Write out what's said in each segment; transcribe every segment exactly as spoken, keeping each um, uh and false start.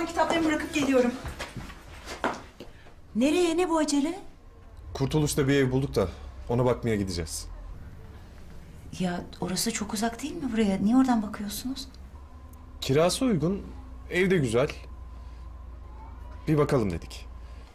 kitaplarımı bırakıp geliyorum. Nereye, ne bu acele? Kurtuluş'ta bir ev bulduk da ona bakmaya gideceğiz. Ya orası çok uzak değil mi buraya? Niye oradan bakıyorsunuz? Kirası uygun, ev de güzel. Bir bakalım dedik.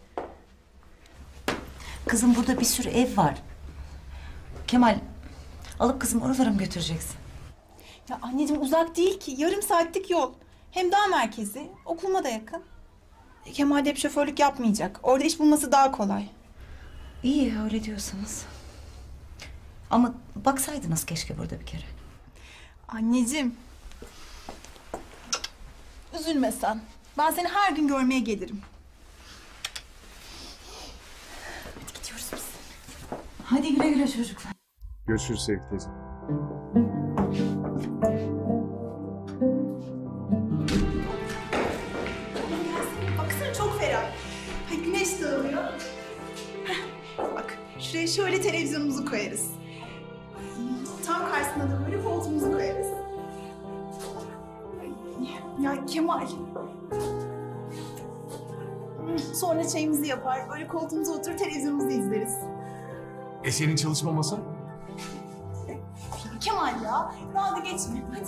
Kızım burada bir sürü ev var. Kemal, alıp kızım oralara mı götüreceksin? Ya anneciğim uzak değil ki. Yarım saatlik yol. Hem daha merkezi. Okuluma da yakın. Kemal de hep şoförlük yapmayacak. Orada iş bulması daha kolay. İyi öyle diyorsanız. Ama baksaydınız keşke burada bir kere. Anneciğim. Üzülme sen. Ben seni her gün görmeye gelirim. Hadi gidiyoruz biz. Hadi güle güle çocuklar. Görüşürüz sevgili teyze. Baksana çok ferah. Ay, güneş dağılıyor. Heh, bak şuraya şöyle televizyonumuzu koyarız. Tam karşısına da böyle koltuğumuzu koyarız. Ay, ya Kemal. Sonra çayımızı yapar, böyle koltuğumuza oturur televizyonumuzu izleriz. E senin çalışma masan? Kemal ya, dalga geçme hadi.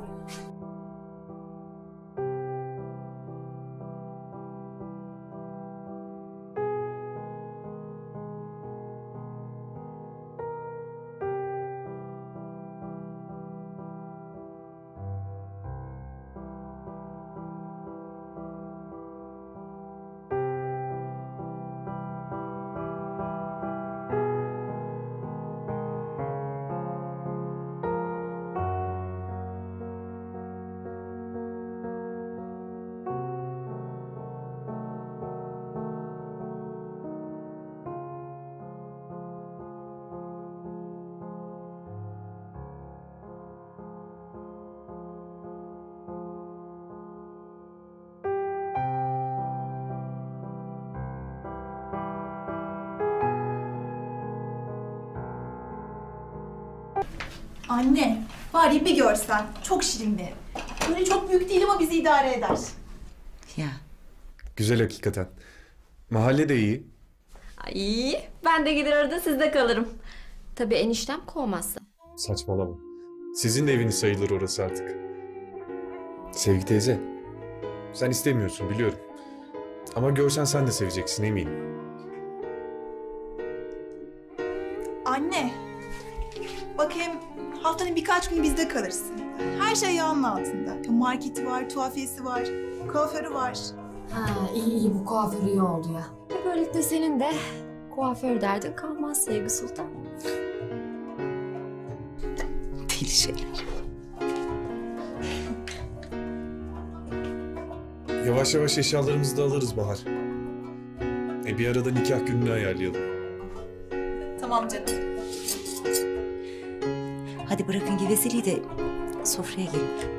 Anne, bari bir görsen. Çok şirin bir ev. Böyle çok büyük değil ama bizi idare eder. Ya. Güzel hakikaten. Mahalle de iyi. Ay, ben de gelir arada sizde kalırım. Tabii eniştem kovmazsa. Saçmalama. Sizin de eviniz sayılır orası artık. Sevgi teyze, sen istemiyorsun biliyorum. Ama görsen sen de seveceksin eminim. Anne, bak hem haftanın birkaç günü bizde kalırsın. Her şey ayağının altında. Marketi var, tuhafiyesi var, kuaförü var. Ha, iyi iyi bu kuaför iyi oldu ya. Ve böylelikle senin de kuaför derdin kalmaz Sevgi Sultan. Deli şeyler. Yavaş yavaş eşyalarımızı da alırız Bahar. E bir arada nikah gününü ayarlayalım. Tamam canım. Hadi bırakın geveseliği de sofraya gelin.